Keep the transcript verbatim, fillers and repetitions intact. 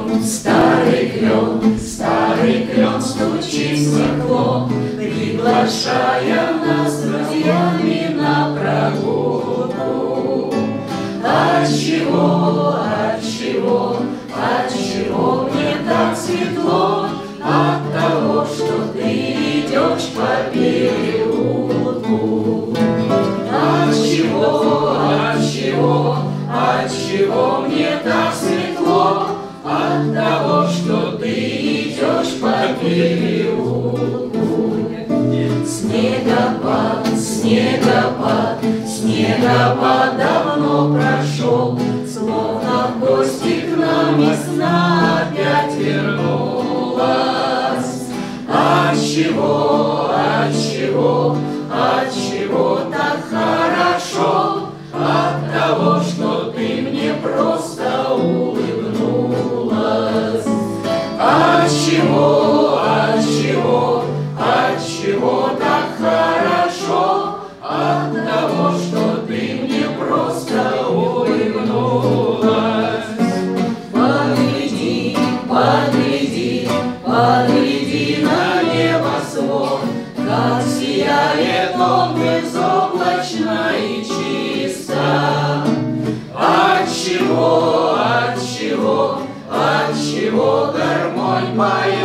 Старый клен, старый клен стучит в стекло, приглашая нас с друзьями на прогулку. Отчего, отчего, отчего мне так светло? От того, что ты идешь по переулку. Отчего, отчего, отчего мне так светло? От того, что ты идешь по переулку. Снегопад, снегопад, снегопад давно прошел, словно в гости к нам весна опять вернулась. Отчего, отчего, отчего так хорошо? От того, что ты мне просто улыбнулась. Отчего, отчего, отчего так хорошо? От того, что ты мне просто улыбнулась. Погляди, погляди, погляди на небосвод, как сияет он безоблачно и чисто. Отчего, отчего, отчего гармонь поет?